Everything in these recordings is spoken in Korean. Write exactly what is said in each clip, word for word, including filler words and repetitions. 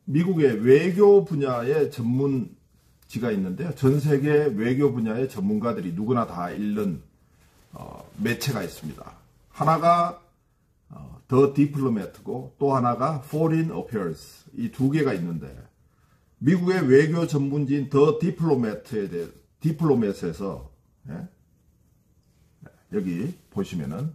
미국의 외교 분야의 전문지가 있는데요. 전 세계 외교 분야의 전문가들이 누구나 다 읽는 어, 매체가 있습니다. 하나가 어, The Diplomat고 또 하나가 Foreign Affairs, 이 두 개가 있는데 미국의 외교 전문지인 The Diplomat에 대해 디플로맷에서 예? 여기 보시면은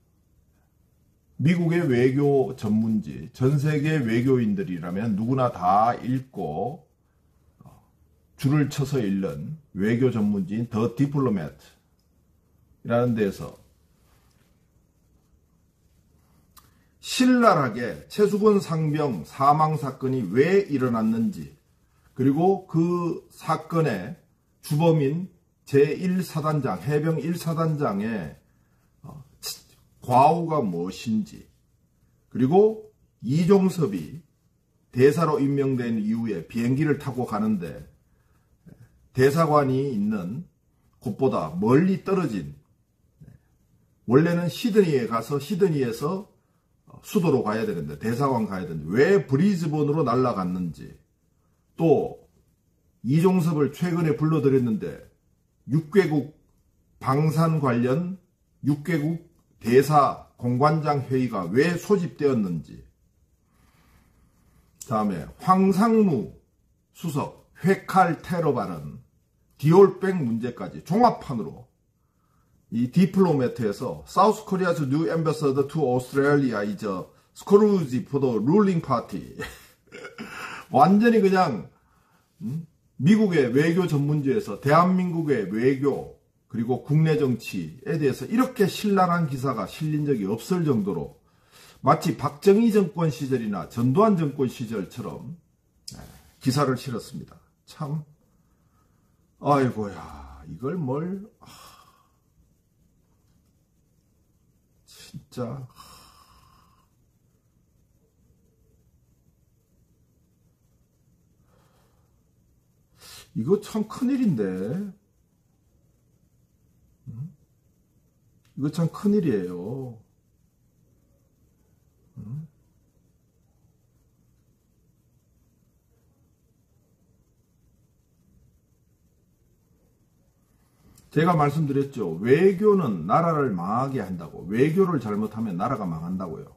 미국의 외교 전문지, 전 세계 외교인들이라면 누구나 다 읽고 줄을 쳐서 읽는 외교 전문지인 The Diplomat이라는 데서 신랄하게 최수건 상병 사망 사건이 왜 일어났는지, 그리고 그 사건의 주범인 제일 사단장, 해병 일 사단장의 과오가 무엇인지, 그리고 이종섭이 대사로 임명된 이후에 비행기를 타고 가는데 대사관이 있는 곳보다 멀리 떨어진, 원래는 시드니에 가서 시드니에서 수도로 가야 되는데 대사관 가야 되는데 왜 브리즈번으로 날아갔는지, 또 이종섭을 최근에 불러들였는데 육 개국 방산 관련 육 개국 대사 공관장 회의가 왜 소집되었는지, 다음에 황상무 수석 회칼 테러 발언, 디올백 문제까지 종합판으로 이 디플로매트에서 South Korea's new ambassador to Australia is a scourge for the ruling party. 완전히 그냥 음? 미국의 외교 전문지에서 대한민국의 외교 그리고 국내 정치에 대해서 이렇게 신랄한 기사가 실린 적이 없을 정도로 마치 박정희 정권 시절이나 전두환 정권 시절처럼 기사를 실었습니다. 참, 아이고야, 이걸 뭘, 아, 진짜. 이거 참 큰일인데. 이거 참 큰일이에요. 제가 말씀드렸죠. 외교는 나라를 망하게 한다고. 외교를 잘못하면 나라가 망한다고요.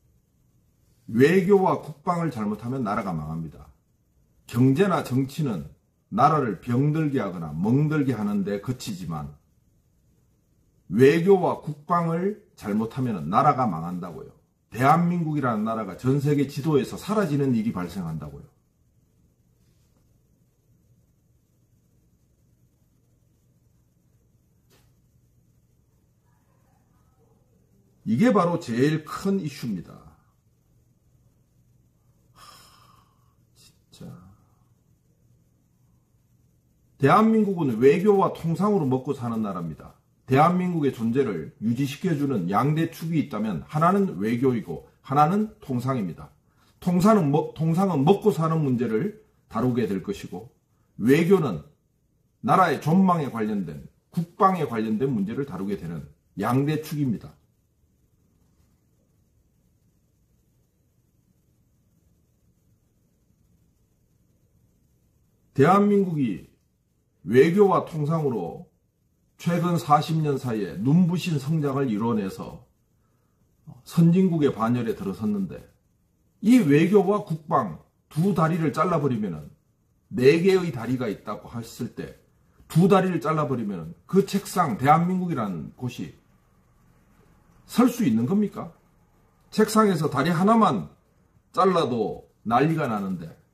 외교와 국방을 잘못하면 나라가 망합니다. 경제나 정치는 나라를 병들게 하거나 멍들게 하는데 그치지만 외교와 국방을 잘못하면 나라가 망한다고요. 대한민국이라는 나라가 전 세계 지도에서 사라지는 일이 발생한다고요. 이게 바로 제일 큰 이슈입니다. 하, 진짜. 대한민국은 외교와 통상으로 먹고 사는 나라입니다. 대한민국의 존재를 유지시켜주는 양대 축이 있다면 하나는 외교이고 하나는 통상입니다. 통상은, 먹, 통상은 먹고 사는 문제를 다루게 될 것이고, 외교는 나라의 존망에 관련된, 국방에 관련된 문제를 다루게 되는 양대 축입니다. 대한민국이 외교와 통상으로 최근 사십 년 사이에 눈부신 성장을 이뤄내서 선진국의 반열에 들어섰는데, 이 외교와 국방 두 다리를 잘라버리면, 네 개의 다리가 있다고 했을 때 두 다리를 잘라버리면 그 책상, 대한민국이라는 곳이 설 수 있는 겁니까? 책상에서 다리 하나만 잘라도 난리가 나는데